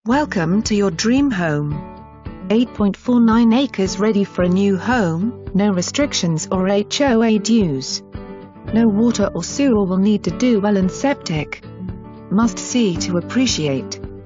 Welcome to your dream home. 8.49 acres ready for a new home, no restrictions or HOA dues. No water or sewer will need to do well and septic. Must see to appreciate.